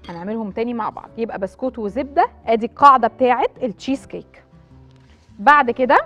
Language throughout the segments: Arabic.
هنعملهم تاني مع بعض. يبقى بسكوت وزبده، ادي القاعده بتاعه التشيز كيك. بعد كده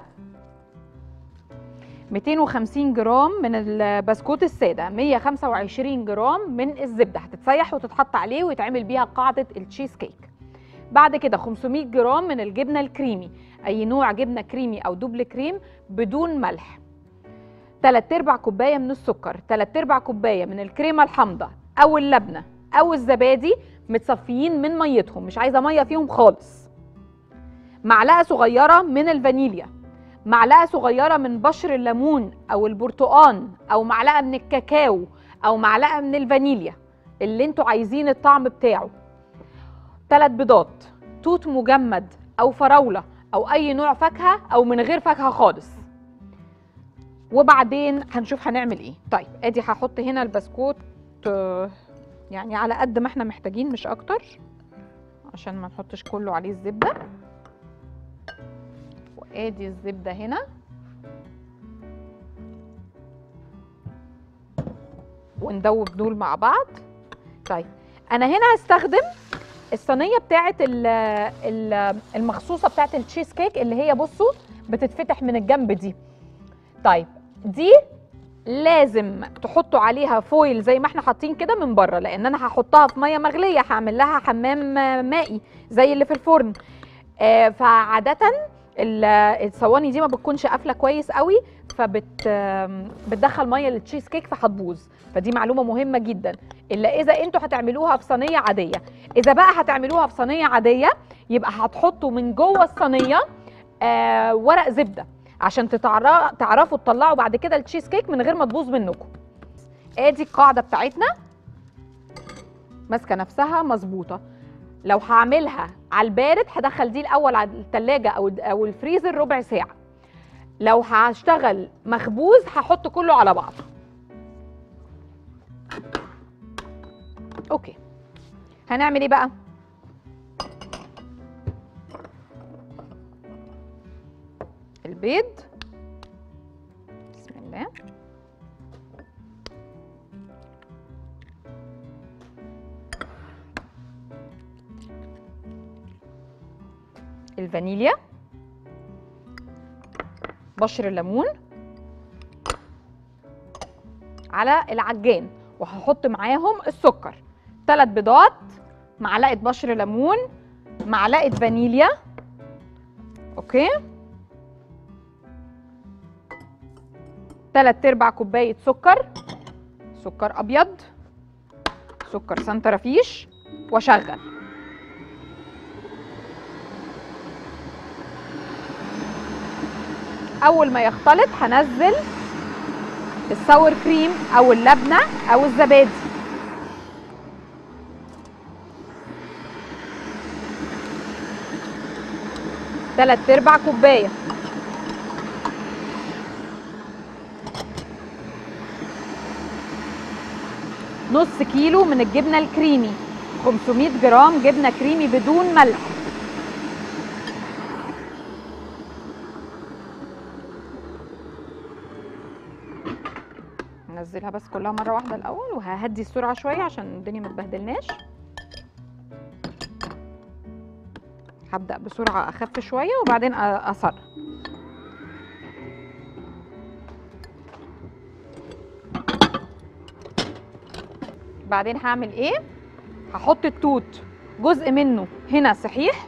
250 جرام من البسكوت الساده، 125 جرام من الزبده هتتسيح وتتحط عليه ويتعمل بيها قاعده التشيز كيك. بعد كده 500 جرام من الجبنه الكريمي، اي نوع جبنه كريمي او دوبل كريم بدون ملح. 3/4 كوبايه من السكر، 3/4 كوبايه من الكريمه الحامضه او اللبنه او الزبادي متصفيين من ميتهم، مش عايزه ميه فيهم خالص. معلقه صغيره من الفانيليا، معلقه صغيره من بشر الليمون او البرتقان، او معلقه من الكاكاو، او معلقه من الفانيليا اللي انتوا عايزين الطعم بتاعه. 3 بيضات، توت مجمد او فراوله او اي نوع فاكهه او من غير فاكهه خالص. وبعدين هنشوف هنعمل ايه. طيب ادي هحط هنا البسكوت يعني على قد ما احنا محتاجين مش اكتر، عشان ما نحطش كله عليه الزبده. وادي الزبده هنا، وندوب دول مع بعض. طيب انا هنا هستخدم الصينيه بتاعه المخصوصه بتاعه التشيز كيك اللي هي بصوا بتتفتح من الجنب دي. طيب دي لازم تحطوا عليها فويل زي ما احنا حاطين كده من بره، لان انا هحطها في ميه مغليه، هعمل لها حمام مائي زي اللي في الفرن. فعاده الصواني دي ما بتكونش قافله كويس قوي، بتدخل ميه للتشيز كيك فهتبوظ. فدي معلومه مهمه جدا، الا اذا انتوا هتعملوها في صينيه عاديه. اذا بقى هتعملوها في صينيه عاديه يبقى هتحطوا من جوه الصينيه ورق زبده عشان تعرفوا تطلعوا بعد كده التشيز كيك من غير ما تبوظ منكم. ادي القاعده بتاعتنا ماسكه نفسها مظبوطه. لو هعملها على البارد هدخل دي الاول على الثلاجه او الفريزر ربع ساعه. لو هشتغل مخبوز هحط كله على بعض. اوكي هنعمل ايه بقى؟ البيض، بسم الله. الفانيليا، بشر الليمون على العجان، وهحط معاهم السكر. 3 بيضات، معلقه بشر ليمون، معلقه فانيليا. اوكي 3/4 كوبايه سكر، سكر ابيض، سكر سنترفيش، واشغل. اول ما يختلط هنزل الساور كريم او اللبنه او الزبادي. تلات ارباع كوبايه. نص كيلو من الجبنه الكريمي، 500 جرام جبنه كريمي بدون ملح. ننزلها بس كلها مره واحده الاول، وههدي السرعه شويه عشان الدنيا ما تبهدلناش. هبدا بسرعه اخف شويه وبعدين اسرع. بعدين هعمل ايه؟ هحط التوت جزء منه هنا صحيح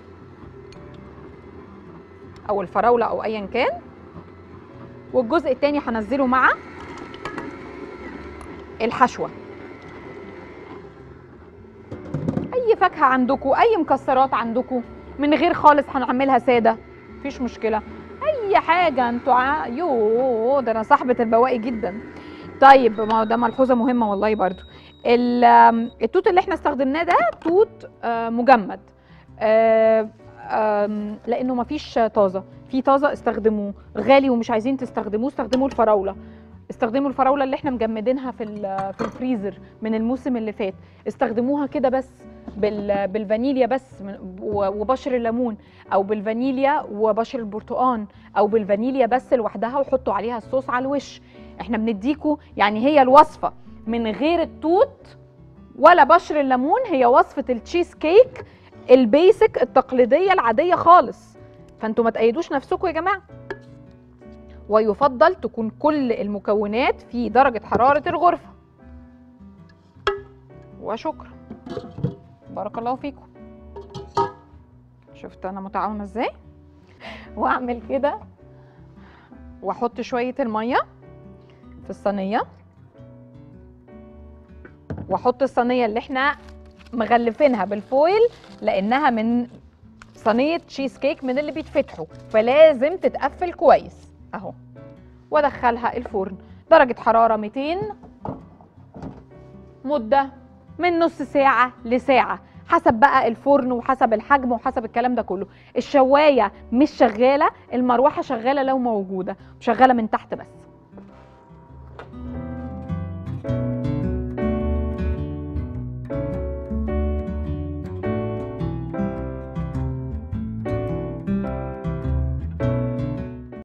او الفراوله او ايا كان، والجزء التاني هنزله مع الحشوه. اي فاكهه عندكم، اي مكسرات عندكم، من غير خالص هنعملها ساده مفيش مشكله. اي حاجه انتوا يوه ده انا صاحبه البواقي جدا. طيب ما ده ملحوظه مهمه والله برضو. التوت اللي احنا استخدمناه ده توت مجمد، لانه مفيش طازه. في طازه استخدموه، غالي ومش عايزين تستخدموه استخدموا الفراوله. استخدموا الفراوله اللي احنا مجمدينها في الفريزر من الموسم اللي فات، استخدموها كده بس بالفانيليا بس وبشر الليمون، او بالفانيليا وبشر البرتقان، او بالفانيليا بس لوحدها وحطوا عليها الصوص على الوش. احنا بنديكوا يعني هي الوصفه من غير التوت ولا بشر الليمون، هي وصفه التشيز كيك البيسك التقليديه العاديه خالص، فانتوا ما تقيدوش نفسكم يا جماعه. ويفضل تكون كل المكونات في درجه حراره الغرفه. وشكرا، بارك الله فيكم. شفت انا متعاونه ازاي؟ واعمل كده واحط شويه الميه في الصينيه، واحط الصينيه اللي احنا مغلفينها بالفويل لانها من صينيه تشيز كيك من اللي بيتفتحوا، فلازم تتقفل كويس اهو، وادخلها الفرن درجه حراره 200 مده من نص ساعه لساعه، حسب بقى الفرن وحسب الحجم وحسب الكلام ده كله. الشوايه مش شغاله، المروحه شغاله لو موجوده، شغاله من تحت بس.